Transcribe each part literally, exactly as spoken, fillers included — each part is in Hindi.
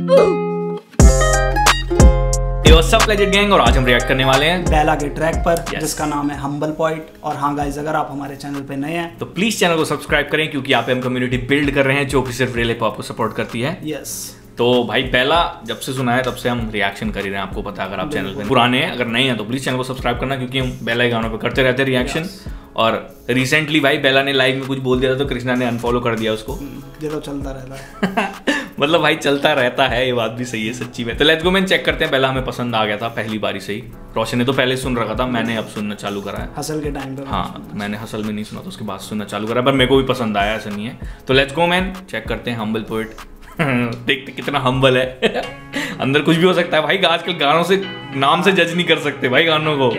सब लेजेंड गैंग और आज हम रिएक्ट करने वाले हैं बेला के ट्रैक पर yes. जिसका नाम है हम्बल पॉइंट। और हाँ गाइस, अगर आप हमारे चैनल पे नए हैं तो प्लीज चैनल को सब्सक्राइब करें क्योंकि यहाँ पे हम कम्युनिटी बिल्ड कर रहे हैं जो कि सिर्फ रियल हिप हॉप को सपोर्ट करती है। Yes yes. तो भाई बेला जब से सुना है तब से हम रिएक्शन कर ही रहे हैं, आपको पता है। अगर आप चैनल पे पुराने हैं, अगर नहीं है तो प्लीज चैनल को सब्सक्राइब करना क्योंकि हम बेला के गानों पे करते रहते हैं रिएक्शन yes. और रिसेंटली भाई बेला ने लाइव में कुछ बोल दिया था तो कृष्णा ने अनफॉलो कर दिया उसको। ये तो चलता रहता है मतलब भाई चलता रहता है, ये बात भी सही है, सच्ची में। तो लेट्स गो मैन, चेक करते हैं। बेला हमें पसंद आ गया था पहली बारी से ही। रोशन ने तो पहले सुन रखा था, मैंने अब सुनना चालू करा है हसल के टाइम पे। हाँ, मैंने हसल में नहीं सुना था, उसके बाद सुनना चालू करा, पर मेरे को भी पसंद आया, ऐसा नहीं है। तो लेट्स गो मैन, चेक करते हैं हम्बल पोएट। देखते कितना हम्बल है। अंदर कुछ भी हो सकता है भाई, आजकल गानों से नाम से जज नहीं कर सकते भाई गानों को।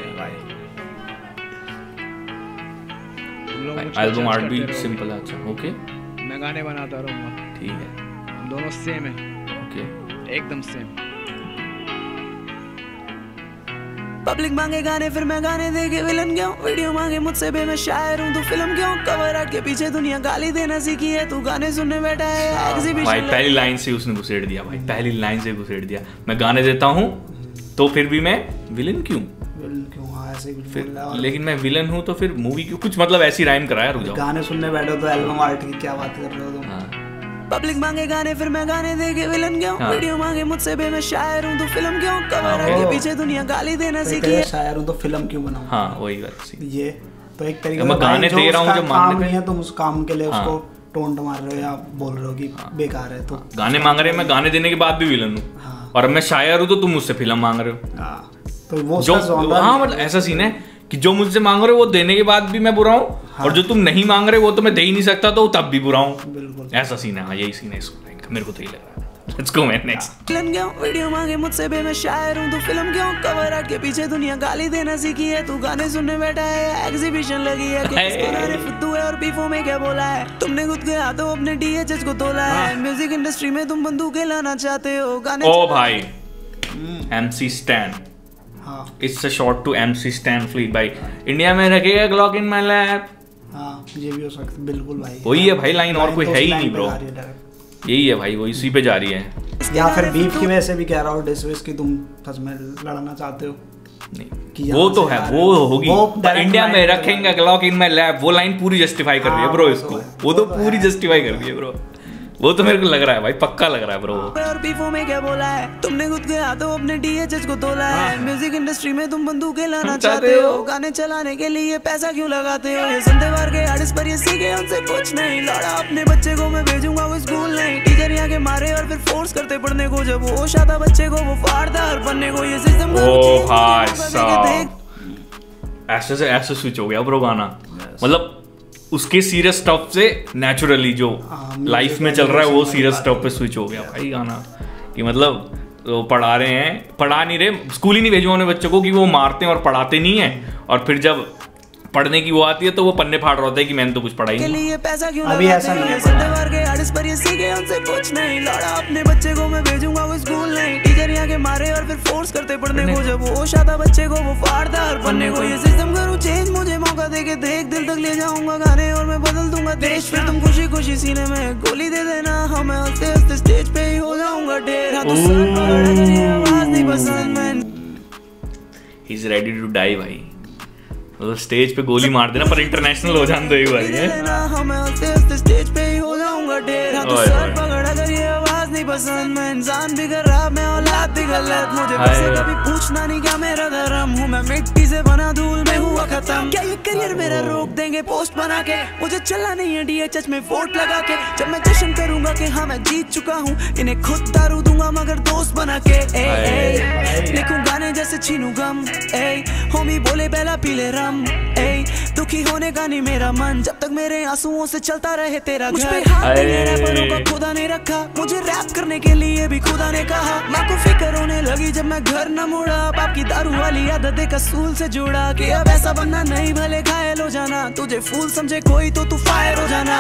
एल्बम आर्ट भी सिंपल है। अच्छा ओके, मैं गाने बनाता रहूंगा। ठीक है, दोनों सेम है। ओके, एकदम सेम। पब्लिक मांगे गाने फिर मैं गाने दे के विलन क्यों, वीडियो मांगे मुझसे बे मैं शायर हूँ, तू फिल्म क्यों, कवर आर्ट के पीछे दुनिया गाली देना सीखी है, तू गाने सुनने बैठा है एग्जीबिशन। भाई पहली लाइन से उसने घुसेड़ दिया, भाई पहली लाइन से घुसेड़ दिया। मैं गाने देता हूँ तो फिर भी मैं विलन क्यों, विलन क्यों, हाँ ऐसे ही कुछ बोल रहा है। लेकिन मैं विलन हूँ तो फिर मूवी क्यों, कुछ मतलब ऐसी राइम कराया। रुक जाओ, गाने सुनने बैठो तो एल्बम आर्ट की क्या बात कर रहे हो तुम। हाँ। पब्लिक मांगे गाने फिर मैं गाने दे के विलन क्यों, हाँ। वीडियो मांगे मुझसे बे मैं शायर हूँ, तू फिल्म क्यों, कवर आर्ट के पीछे दुनिया गाली देना सीखी है, शायर हूँ तो फिल्म क्यों बनाऊं। हाँ वही बात। ये तो एक तरीके मैं गाने दे रहा हूँ जो काम नहीं है, तुम उस काम के लिए हाँ। उसको टोंट मार रहे हो या बोल रहे हो कि हाँ। बेकार है। तो गाने मांग रहे हैं, मैं गाने देने के बाद भी विलन हूँ। हाँ। और मैं शायर हूँ तो तुम मुझसे फिल्म मांग रहे हो। हाँ। तो वो जो हाँ मतलब ऐसा सीन है कि जो मुझसे मांग रहे हो वो देने के बाद भी मैं बुरा हूँ। हाँ। और जो तुम नहीं मांग रहे वो तो मैं दे ही नहीं सकता तो तब भी बुरा हूँ। बिल्कुल ऐसा सीन है। हाँ यही सीन है इसको, मेरे को तो ये लग रहा है। Let's go man, next. Film क्यों, वीडियो मांगे मुझसे बे मैं शायर हूँ, तू फिल्म क्यों, कवर आर्ट के पीछे दुनिया गाली देना सीखी है, तू गाने सुनने बैठा है एग्जीबिशन लगी है, किसने फुद्दू है और बीफो में क्या बोला है, तुमने खुद के हाथों अपने डीएचएच को तोला है, म्यूजिक इंडस्ट्री में तुम बंदूकें लाना चाहते हो, गाने ओ भाई MC Stan, it's a shot to MC Stan fleet भाई, इंडिया में रखेगा ग्लॉक इन माय लैप। हाँ ये भी हो सकता है, बिल्कुल भाई वही है भाई लाइन, और कोई है ही नहीं ब्रो, यही है भाई, वो इसी पे जा रही है। या फिर बीफ की वजह से भी कह रहा हूँ डिसविस की तुम सच में लड़ना चाहते हो। नहीं वो तो है, वो होगी इंडिया में रखेंगे ग्लॉक इन माय लैप, वो लाइन पूरी जस्टिफाई कर रही है ब्रो इसको, वो तो पूरी जस्टिफाई कर रही है ब्रो, वो तो मेरे को लग रहा है भाई, पक्का लग रहा है ब्रो। और बीफो में क्या बोला है, तुमने खुद के हाथों अपने डीएचएच को तोला है, म्यूजिक इंडस्ट्री में तुम बंदूकें लाना चाहते हो, गाने चलाने के लिए पैसा क्यों लगाते हो, ये संदेवार के आर्टिस्ट पर ये सीखे उनसे कुछ नहीं, लौड़ा अपने बच्चे को मैं भेजूंगा वो स्कूल नहीं, टीचर यहाँ के मारे और फिर फोर्स करते पढ़ने को, जब होश आता बच्चे को वो फाड़दार बनने को, ये सिस्टम ऐसे से ऐसे स्विच हो गया ब्रो गाना, मतलब उसके सीरियस स्टफ से नेचुरली जो लाइफ में चल रहा है वो सीरियस स्टफ पे स्विच हो गया भाई गाना, कि मतलब तो पढ़ा रहे हैं, पढ़ा नहीं रहे, स्कूल ही नहीं भेजो उन्हें बच्चों को कि वो मारते हैं और पढ़ाते नहीं है, और फिर जब पढ़ने की वो आती है तो वो पन्ने फाड़ रहा होता है कि मैंने तो कुछ पढ़ा ही नहीं। पैसा क्यों अभी ऐसा नहीं है, संदेवार के आर्टिस्ट पर ये सीखे उनसे कुछ नहीं, लौड़ा अपने बच्चे को मैं भेजूंगा वो स्कूल नहीं, टीचर यहाँ के मारे और फिर फोर्स करते पढ़ने को, जब होश आता बच्चे को वो फाड़दार बनने को, ये सिस्टम करूँ चेंज, मुझे मौका दे के देख, दिल तक ले जाऊंगा गाने और मैं बदल दूंगा देश, फिर तुम खुशी खुशी सीने में गोली दे देना, हाँ मैं हंसते हंसते स्टेज पे ही हो जाऊंगा ढेर, हाँ तो सर पकड़ अगर ये आवाज नहीं पसंद मैं, he is ready to die भाई, मतलब स्टेज पे गोली मार देना पर इंटरनेशनल हो जाने दो एक बार ये, हाँ मैं हंसते हंसते स्टेज पे ही हो जाऊंगा ढेर, हाँ तो सर पकड़ अगर ये आवाज नहीं पसंद, मैं इंसान भी खराब मैं औलाद भी गलत, मुझे वैसे कभी पूछना नहीं क्या मेरा धर्म, हूँ मैं मिट्टी से बना धूल में हुआ खत्म, क्या ये करियर मेरा रोक देंगे पोस्ट बना के, मुझे चलना नहीं है डीएचएच में वोट लगा के, जब मैं जश्न करूंगा कि हाँ मैं जीत चुका हूँ, इन्हें खुद दारू दूंगा मगर दोस्त बना के, ए ए लिखूं गाने जैसे छीनू गम, ए होमी बोले बेला पीले रम, ए दुखी होने का नहीं मेरा मन, जब तक मेरे आंसुओं से चलता रहे तेरा घर, मुझ पे हाथ नहीं रैपरों का खुदा ने रखा, मुझे रैप करने के लिए भी खुदा ने कहा, माँ को फिक्र होने लगी जब मैं घर न मुड़ा, बाप की दारू वाली आदत एक असूल से जुड़ा, कि अब ऐसा बनना नहीं भले घायल हो जाना, तुझे फूल समझे कोई तो तू फायर हो जाना,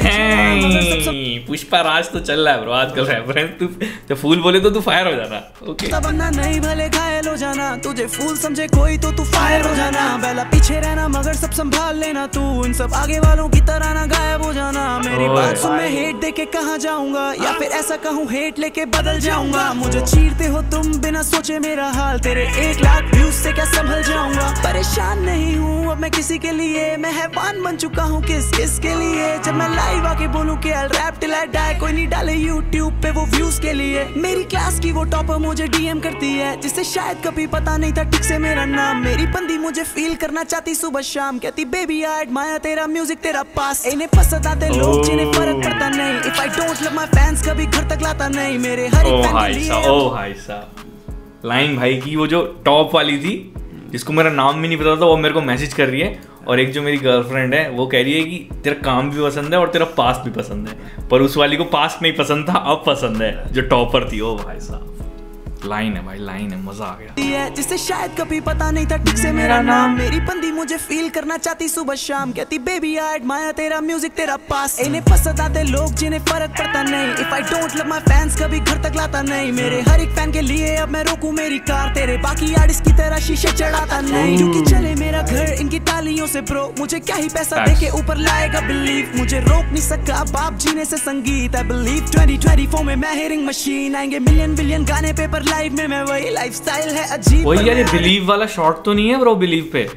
पुष्पा राज तो चल रहा है ब्रो आजकल रेफरेंस, तू जब फूल बोले तो तू फायर हो जाना, ओके बनना नहीं भले घायल हो जाना, तुझे फूल समझे कोई तो तू फायर हो जाना, बेला पीछे रहना मगर सबसे संभाल लेना तू, इन सब आगे वालों की तरह ना गायब हो जाना। मेरी बात सुन, मैं हेट देके कहाँ जाऊंगा, या फिर ऐसा कहूँ हेट लेके बदल जाऊंगा। मुझे चीरते हो तुम बिना सोचे मेरा हाल, तेरे एक लाख व्यूज से क्या संभल जाऊंगा। परेशान नहीं हूँ अब मैं किसी के लिए, मैं हैवान बन चुका हूँ किस किस के लिए। जब मैं लाइव आके बोलूँ कि I'll rap till I die, कोई नहीं डाले यूट्यूब पे वो व्यूज के लिए। मेरी क्लास की वो टॉपर मुझे डीएम करती है, जिसे शायद कभी पता नहीं था ठीक से मेरा नाम। मेरी बंदी मुझे फील करना चाहती सुबह शाम, कहती बेबी आई एडमायर तेरा म्यूजिक तेरा पास। इन्हें पसंद आते लोग जिन्हें फर्क पड़ता नहीं, if I don't love my fans कभी घर तक लाता नहीं। मेरे हर एक फैन के लिए ओ भाई साहब, लाइन भाई की वो जो टॉप वाली थी, जिसको मेरा नाम भी नहीं पता था, वो मेरे को मैसेज कर रही है। और एक जो मेरी गर्लफ्रेंड है वो कह रही है कि तेरा काम भी पसंद है और तेरा पास्ट भी पसंद है, पर उस वाली को पास्ट नहीं पसंद था, अब पसंद है जो टॉपर थी। ओ भाई साहब, लाइन है भाई, लाइन है, मजा आ गया। जिसे शायद कभी पता नहीं था ठीक से मेरा नाम। मेरी बंदी मुझे फील करना चाहती सुबह शाम, कहती बेबी आई एडमायर तेरा म्यूजिक तेरा पास। इन्हें पसंद आते लोग जिन्हें फर्क पड़ता नहीं, if I don't love my fans कभी घर तक लाता नहीं। मेरे हर एक फैन के लिए अब मैं रोकूं मेरी कार, तेरे बाकी आर्टिस्ट की तरह शीशे चढ़ाता नहीं। क्योंकि चले मेरा घर इनकी तालियों से ब्रो, मुझे क्या ही पैसा देके ऊपर लाएगा बिलीव। मुझे रोक नहीं सका बाप जीने से संगीत। I believe twenty twenty four में मैं हियरिंग मशीन, आएंगे मिलियन बिलियन गाने पे पर लाइव में मैं वही लाइफस्टाइल है अजीब। वही यार, ये बिलीव वाला शॉट तो नहीं है ब्रो बिलीव पे?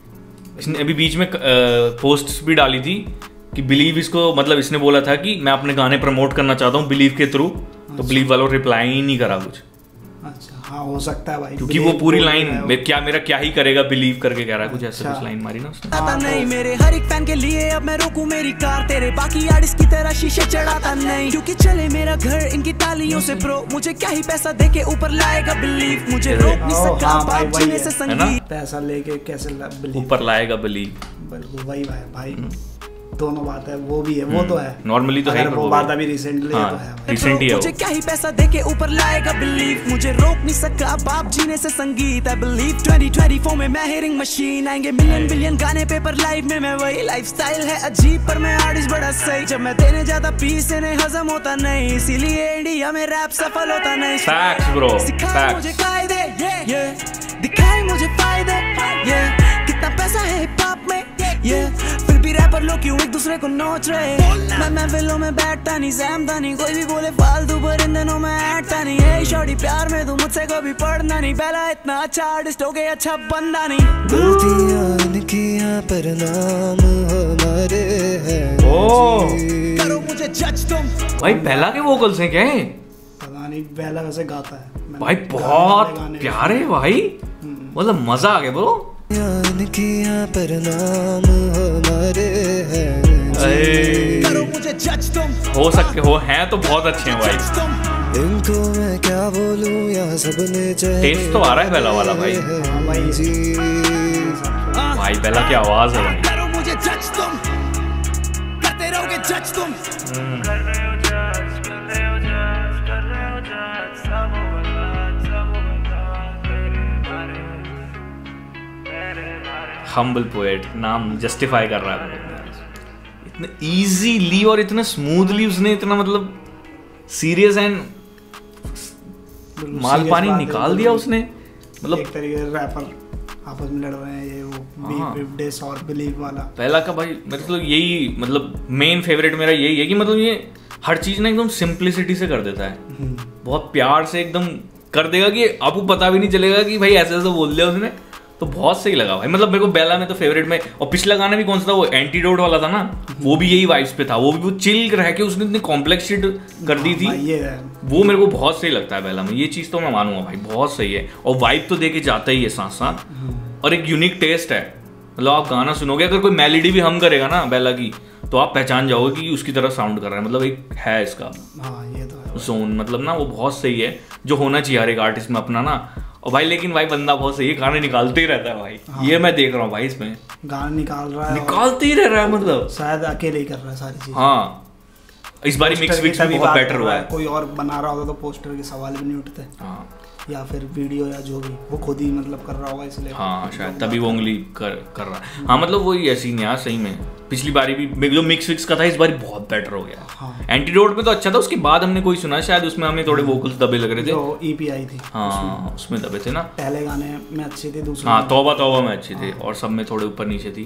इसने अभी बीच में पोस्ट्स भी डाली थी कि बिलीव इसको, मतलब इसने बोला था कि मैं अपने गाने प्रमोट करना चाहता हूँ बिलीव के थ्रू, तो बिलीव वालों रिप्लाई ही नहीं करा कुछ। अच्छा हाँ, हो सकता है भाई, क्योंकि वो पूरी लाइन में क्या मेरा क्या ही करेगा बिलीव करके कह रहा है कुछ ऐसे, कुछ लाइन मारी ना उसने। आता नहीं मेरे हर एक फैन के लिए अब मैं रोकूं मेरी कार, तेरे बाकी आर्टिस्ट की तरह शीशे चढ़ाता नहीं। क्योंकि चले मेरा घर इनकी तालियों से ब्रो, मुझे क्या ही पैसा देके ऊपर लाएगा बिलीव। मुझे रोक नहीं सका बाप जीने से संगीत, पैसा लेके कैसे ऊपर लाएगा बिलीव। वही भाई भाई दोनों बात है, वो भी है, वो तो है नॉर्मली तो है, वो बात अभी रिसेंटली हाँ, तो है रिसेंटली है। मुझे क्या ही पैसा देके ऊपर लाएगा बिलीव। मुझे रोक नहीं सका बाप जीने से संगीत। I believe twenty twenty four में मैं हियरिंग मशीन, आएंगे मिलियन बिलियन गाने पे पर लाइव में मैं वही लाइफस्टाइल है अजीब, पर मैं आर्टिस्ट बड़ा सही। जब मैं देने ज्यादा पीस इन्हें हजम होता नहीं, इसीलिए इंडिया में रैप सफल होता नहीं। फैक्ट्स ब्रो, सिखाए मुझे कायदे, ये ये दिखाए मुझे फायदे, ये कितना पैसा है हिप हॉप में, ये फिर भी रैपर लोग क्यों एक दूसरे को नोच रहे। मैं महफिलों में बैठता नहीं, सहमता नहीं, कोई भी बोले फालतू, पर इन दिनों में ऐटता नहीं। हे शॉर्टी प्यार में तू मुझसे कभी पढ़ना नहीं, पहला इतना अच्छा आर्टिस्ट हो गया अच्छा बंदा नहीं। गलतियां किया पर नाम हमारे हैं, करो मुझे जज तुम। भाई पहला के वोकल्स हैं क्या है? पता नहीं, पहला वैसे गाता है भाई, बहुत प्यारे भाई, मतलब मजा आ गया ब्रो। किया पर नाम हमारे हैं, करो मुझे जज तुम। हो सकते हो, हैं तो बहुत अच्छे हैं भाई। इनको मैं क्या बोलूं, यहाँ सबने चाहे। टेस्ट तो आ रहा है पहला वाला भाई। भाई पहला की आवाज है भाई। करो मुझे जज तुम, करते रहोगे जज तुम। हम्बल पोएट नाम जस्टिफाई कर रहा है इतने इजीली और इतने स्मूथली उसने, इतना मतलब सीरियस एंड माल पानी निकाल दिया उसने। मतलब एक तरीके रैपर आपस में लड़ रहे हैं, ये वो बीफ डिस और बिलीव वाला। पहला का भाई मतलब यही, मतलब मेन फेवरेट मेरा यही है कि मतलब ये हर चीज ना एकदम सिंप्लिसिटी से कर देता है, बहुत प्यार से एकदम कर देगा कि आपको पता भी नहीं चलेगा कि भाई ऐसे ऐसे बोल दिया उसने। तो बहुत सही लगा भाई, मतलब मेरे को बेला में तो फेवरेट में। और पिछला गाना भी कौन सा था, वो एंटीडोट वाला था ना, वो भी यही वाइब्स पे था। वो भी वो चिल रह के उसने इतनी कॉम्प्लेक्स शिट कर दी थी, वो मेरे को बहुत सही लगता है बेला में। ये चीज तो मैं मानूंगा भाई, बहुत सही है। और वाइब तो देके जाता ही है साथ साथ, और एक यूनिक टेस्ट है। मतलब आप गाना सुनोगे, अगर कोई मेलोडी भी हम करेगा ना बेला की, तो आप पहचान जाओगे कि उसकी तरह साउंड कर रहा है। मतलब एक है इसका जोन, मतलब ना वो बहुत सही है, जो होना चाहिए हर एक आर्टिस्ट में अपना ना। और भाई लेकिन भाई बंदा बहुत सही है, गाने निकालते ही रहता है भाई। हाँ। ये मैं देख रहा हूँ भाई, इसमें गाना निकाल रहा है, निकालते ही रह रहा है, मतलब शायद अकेले ही कर रहा है सारी चीजें। हाँ, इस बार मिक्स विक्स भी बहुत बेटर हुआ है। कोई और बना रहा होता तो पोस्टर के सवाल भी नहीं उठते। हाँ। या फिर वीडियो या जो भी वो खुद ही मतलब कर रहा होगा, इसलिए हाँ शायद तभी वो उंगली कर कर रहा है। हाँ मतलब वही ऐसी नहीं यार, सही में पिछली बारी भी जो मिक्स विक्स का था, इस बार बहुत बेटर हो गया। हाँ। एंटीडोट में तो अच्छा था, उसके बाद हमने कोई सुना शायद, उसमें हमें थोड़े वोकल्स दबे लग रहे थे। जो ईपी आई थी हाँ उसमें दबे थे ना। पहले गाने में अच्छी थी, दूसरे हाँ तौबा तौबा में अच्छी थी, और सब में थोड़े ऊपर नीचे थी।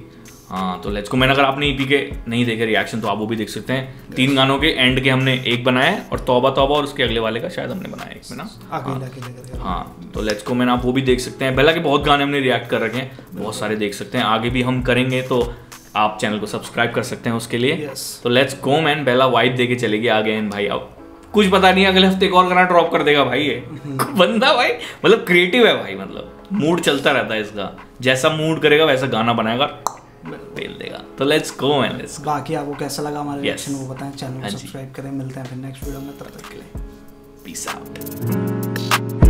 हाँ तो लेट्स गो। मैंने अगर आपने ईपी के नहीं देखे रिएक्शन तो आप वो भी देख सकते हैं। तीन गानों के एंड के हमने एक बनाया है और तौबा तौबा और उसके अगले वाले का शायद हमने बनाया एक में ना। अकेले अकेले करके। हाँ तो लेट्स गो मैंने आप वो भी देख सकते हैं। बेला के बहुत गाने हमने रिएक्ट कर रखे हैं, बहुत सारे देख सकते हैं, आगे भी हम करेंगे तो आप चैनल को सब्सक्राइब कर सकते हैं उसके लिए। Yes. तो लेट्स गो मैन। बेला वाइब दे के चलेगी आगे एंड भाई अब कुछ पता नहीं अगले हफ्ते एक और गाना ड्रॉप कर देगा भाई ये बंदा भाई, मतलब क्रिएटिव है भाई, मतलब मूड चलता रहता है इसका, जैसा मूड करेगा वैसा गाना बनाएगा, फेल देगा। तो let's go man, let's go. बाकी आपको कैसा लगा हमारा Yes. रिएक्शन वो बताएं, चैनल हाँ को जी। सब्सक्राइब करें। मिलते हैं फिर नेक्स्ट वीडियो में, तब तक के लिए पीस आउट।